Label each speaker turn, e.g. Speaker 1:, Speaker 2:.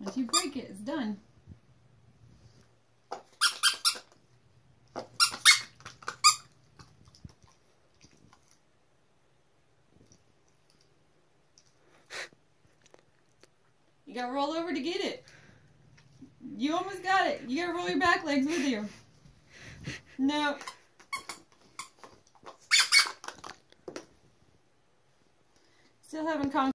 Speaker 1: Once you break it, it's done. You gotta roll over to get it. You almost got it. You gotta roll your back legs with you. No. Still haven't conquered.